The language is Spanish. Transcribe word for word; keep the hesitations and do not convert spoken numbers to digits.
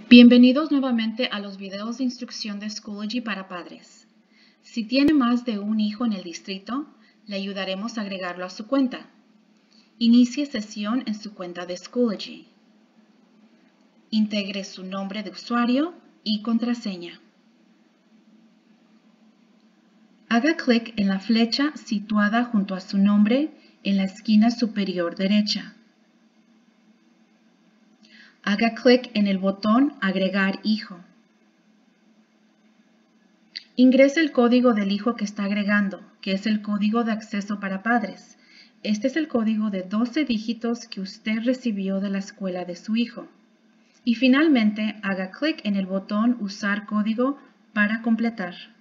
Bienvenidos nuevamente a los videos de instrucción de Schoology para padres. Si tiene más de un hijo en el distrito, le ayudaremos a agregarlo a su cuenta. Inicie sesión en su cuenta de Schoology. Integre su nombre de usuario y contraseña. Haga clic en la flecha situada junto a su nombre en la esquina superior derecha. Haga clic en el botón Agregar hijo. Ingrese el código del hijo que está agregando, que es el código de acceso para padres. Este es el código de doce dígitos que usted recibió de la escuela de su hijo. Y finalmente, haga clic en el botón Usar código para completar.